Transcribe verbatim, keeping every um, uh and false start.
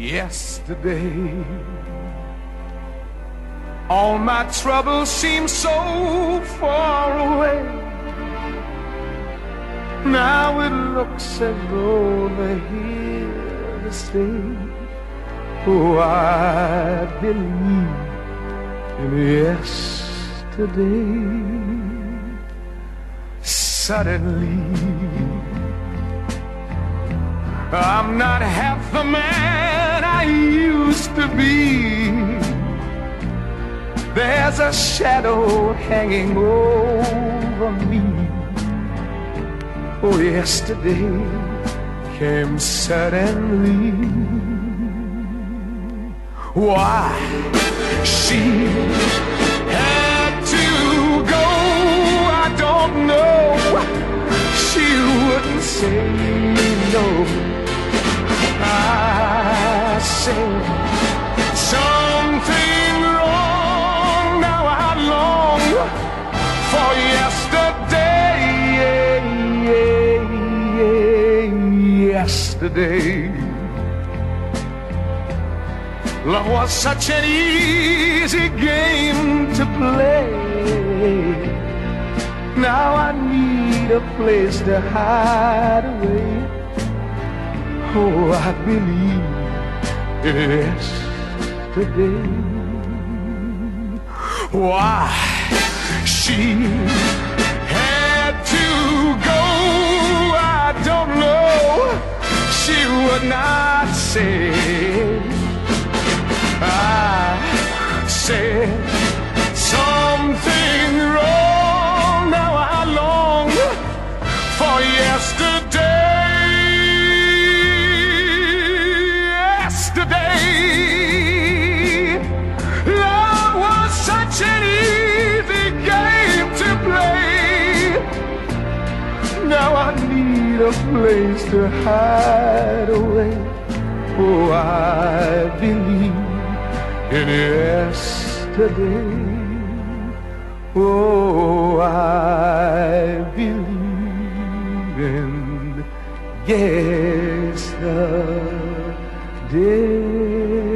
Yesterday, all my troubles seem so far away. Now it looks as though they're here to stay. Oh, I believe in yesterday. Suddenly, I'm not half the man I used to be. There's a shadow hanging over me. Oh, yesterday came suddenly. Why she had to go, I don't know. She wouldn't say no. I said something wrong. Now I long for yesterday. Yesterday, love was such an easy game to play. Now I need a place to hide away. Oh, I believe yesterday. Why she had to go, I don't know. She would not say. I said something wrong. Now I long for yesterday. Love was such an easy game to play. Now I need a place to hide away. Oh, I believe in yesterday. Oh, I believe in yesterday.